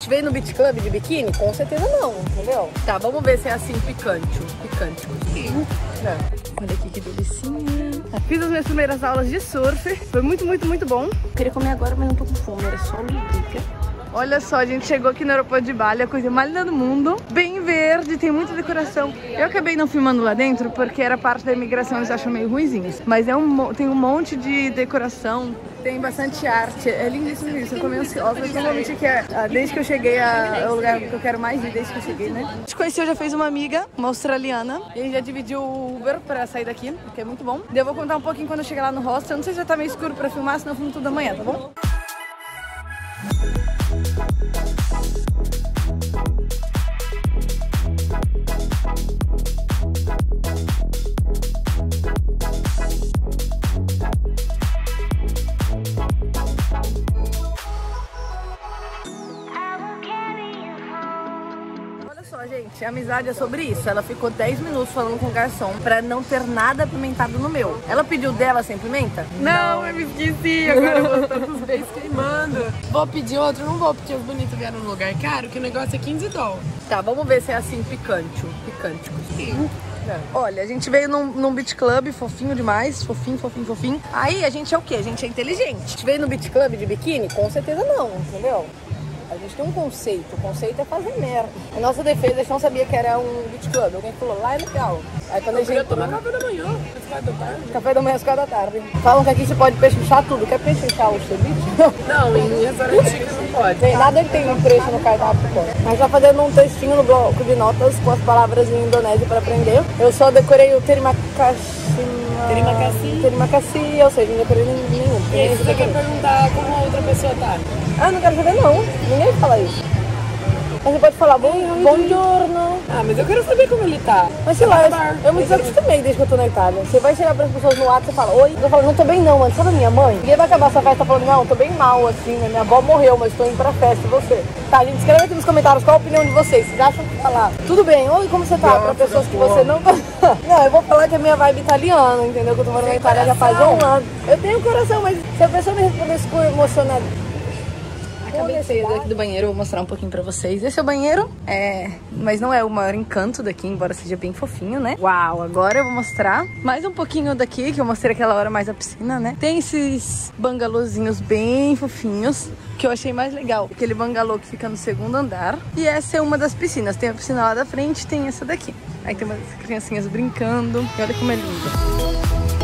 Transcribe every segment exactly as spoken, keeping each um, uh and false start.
gente veio no Beach Club de biquíni? Com certeza não, entendeu? Tá, vamos ver se é assim picante. Picante. É. Olha aqui que delicinha. Fiz as minhas primeiras aulas de surf. Foi muito, muito, muito bom. Queria comer agora, mas não tô com fome. Era só lubrica. Olha só, a gente chegou aqui no aeroporto de Bali, a coisa mais linda do mundo. Bem verde, tem muita decoração. Eu acabei não filmando lá dentro porque era parte da imigração, eles acham meio ruinzinhos. Mas é um, tem um monte de decoração, tem bastante arte. É lindíssimo isso, eu tô meio ansiosa. Mas normalmente que é, desde que eu cheguei, a, é o lugar que eu quero mais ir, desde que eu cheguei, né? A gente conheceu, já fez uma amiga, uma australiana. E a gente já dividiu o Uber pra sair daqui, que é muito bom. E eu vou contar um pouquinho quando eu chegar lá no hostel. Eu não sei se já tá meio escuro pra filmar, senão eu filmo tudo amanhã, tá bom? Gente, a amizade é sobre isso. Ela ficou dez minutos falando com o garçom pra não ter nada apimentado no meu. Ela pediu dela sem pimenta? Não, eu me esqueci. Agora eu vou estar com os beijos queimando. Vou pedir outro, não vou, porque os bonitos vieram no lugar caro, que o negócio é quinze dólares. Tá, vamos ver se é assim picante. Picante. É. Olha, a gente veio num, num beach club fofinho demais. Fofinho, fofinho, fofinho. Aí a gente é o quê? A gente é inteligente. A gente veio no beach club de biquíni? Com certeza não, entendeu? A gente tem um conceito, o conceito é fazer merda. A nossa defesa, a gente não sabia que era um beach club. Alguém falou, lá é legal. Aí quando a gente... Eu tomar café da manhã, às quatro da tarde. Café da manhã às quatro da tarde. Falam que aqui você pode pechinchar tudo. Quer pechinchar o ceviche? Não, em restaurante chique não pode. Tem, nada que tem um preço no cardápio que pode. A gente tá fazendo um textinho no bloco de notas com as palavras em indonésio para aprender. Eu só decorei o Terimakashima... Terimakassi. Terimakassi, ou seja, não decorei nenhum. E aí você quer perguntar como a outra pessoa tá? Ah, não quero saber não. Ninguém fala isso. Mas você pode falar bom, buongiorno. Ah, mas eu quero saber como ele tá. Mas sei lá, eu, eu me desacostumei desde que eu tô na Itália. Você vai chegar pras pessoas no WhatsApp e fala, oi. Eu falo, não tô bem não, mano. Sabe a minha mãe? Ninguém vai acabar essa festa falando, não, tô bem mal, assim, né? Minha avó morreu, mas tô indo pra festa. E você? Tá, gente, escreve aqui nos comentários qual a opinião de vocês. Vocês acham que falar, tudo bem, oi, como você tá? Pra pessoas que você não... Não, eu vou falar que a minha vibe italiana, entendeu? Que eu tô morando na Itália já faz um ano. Eu tenho coração, mas se a pessoa me respondesse com emocionado... Acabei de sair daqui do banheiro, eu vou mostrar um pouquinho pra vocês. Esse é o banheiro, é... mas não é o maior encanto daqui, embora seja bem fofinho, né? Uau, agora eu vou mostrar mais um pouquinho daqui, que eu mostrei aquela hora mais a piscina, né? Tem esses bangalôzinhos bem fofinhos, que eu achei mais legal. Aquele bangalô que fica no segundo andar. E essa é uma das piscinas. Tem a piscina lá da frente, tem essa daqui. Aí tem umas criancinhas brincando. E olha como é lindo.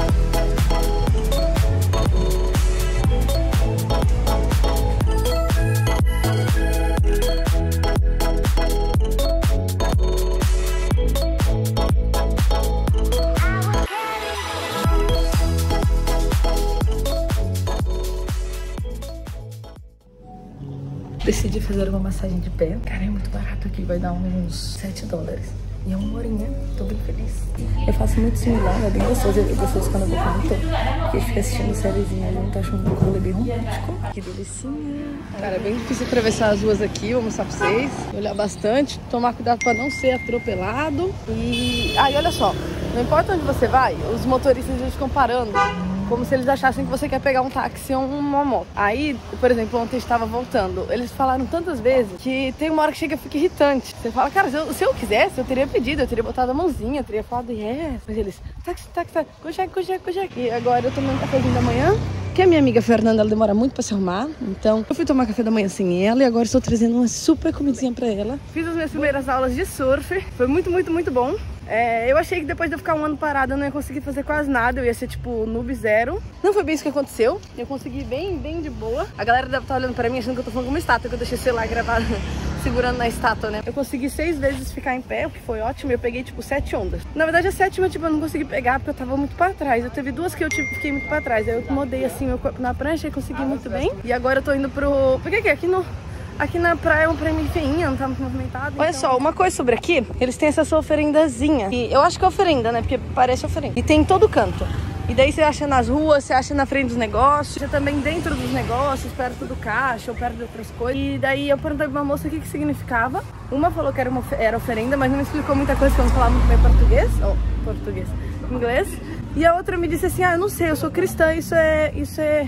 Decidi fazer uma massagem de pé. Cara, é muito barato aqui, vai dar uns sete dólares. E é uma horinha, tô bem feliz. Eu faço muito similar, é bem gostoso. É gostoso quando eu vou com o Vitor, porque fica assistindo sériezinha, ele não tá achando um rolê bem romântico. Que delicinha. Cara, é bem difícil atravessar as ruas aqui, vou mostrar pra vocês. Olhar bastante, tomar cuidado pra não ser atropelado. E... Ah, e olha só, não importa onde você vai, os motoristas eles ficam parando. Como se eles achassem que você quer pegar um táxi ou uma moto. Aí, por exemplo, ontem eu estava voltando. Eles falaram tantas vezes que tem uma hora que chega e fica irritante. Você fala, cara, se eu, se eu quisesse, eu teria pedido, eu teria botado a mãozinha, eu teria falado, yes. Mas eles, táxi, táxi, táxi, cojac, cojac, cojac. E agora eu tomei um cafezinho da manhã, que a minha amiga Fernanda, ela demora muito pra se arrumar. Então, eu fui tomar café da manhã sem ela e agora estou trazendo uma super comidinha pra ela. Fiz as minhas primeiras aulas de surf. Foi muito, muito, muito bom. É, eu achei que depois de eu ficar um ano parada eu não ia conseguir fazer quase nada, eu ia ser tipo noob zero. Não foi bem isso que aconteceu, eu consegui bem, bem de boa. A galera deve estar olhando pra mim achando que eu tô falando como estátua, que eu deixei o celular gravado segurando na estátua, né? Eu consegui seis vezes ficar em pé, o que foi ótimo, e eu peguei tipo sete ondas. Na verdade a sétima tipo eu não consegui pegar porque eu tava muito pra trás. Eu teve duas que eu tipo, fiquei muito pra trás, aí eu acomodei assim meu corpo na prancha e consegui muito bem. E agora eu tô indo pro... Por que que é? Aqui no... Aqui na praia é um prêmio feinha, não tá muito movimentado. Olha então... só, uma coisa sobre aqui, eles têm essa sua oferendazinha. E eu acho que é oferenda, né? Porque parece oferenda. E tem em todo canto. E daí você acha nas ruas, você acha na frente dos negócios, você também dentro dos negócios, perto do caixa ou perto de outras coisas. E daí eu perguntei pra uma moça o que que significava. Uma falou que era, uma, era oferenda, mas não me explicou muita coisa, porque eu não falava muito bem português. Ou oh, português, inglês. E a outra me disse assim, ah, eu não sei, eu sou cristã, isso é... Isso é...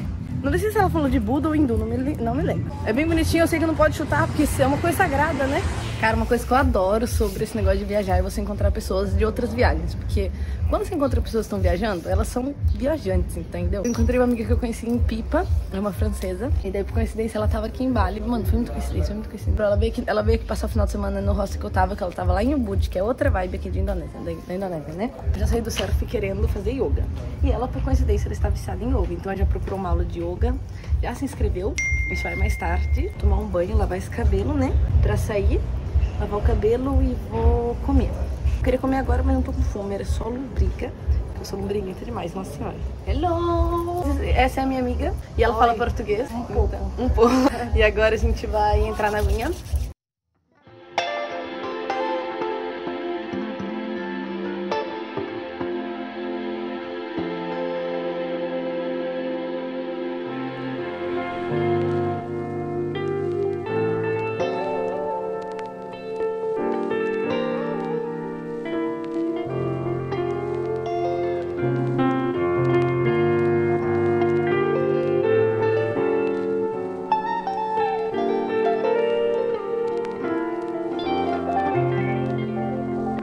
Não sei se ela falou de Buda ou hindu, não me, não me lembro. É bem bonitinho, eu sei que não pode chutar, porque isso é uma coisa sagrada, né? Cara, uma coisa que eu adoro sobre esse negócio de viajar é você encontrar pessoas de outras viagens. Porque quando você encontra pessoas que estão viajando, elas são viajantes, entendeu? Eu encontrei uma amiga que eu conheci em Pipa, é uma francesa. E daí, por coincidência, ela tava aqui em Bali. Mano, foi muito coincidência, foi muito coincidência. Ela veio aqui, ela veio aqui passar o final de semana no hostel que eu tava, que ela tava lá em Ubud, que é outra vibe aqui de Indonésia, da, da Indonésia, né? Eu já saí do surf querendo fazer yoga. E ela, por coincidência, ela estava viciada em yoga. Então ela já procurou uma aula de yoga, já se inscreveu. A gente vai mais tarde tomar um banho, lavar esse cabelo, né? Pra sair, lavar o cabelo e vou comer. Eu queria comer agora, mas não tô com fome, era só lubrica. Eu sou lubriguenta demais, nossa senhora. Hello! Essa é a minha amiga e ela Oi. Fala português. Um pouco. Um pouco. E agora a gente vai entrar na aguinha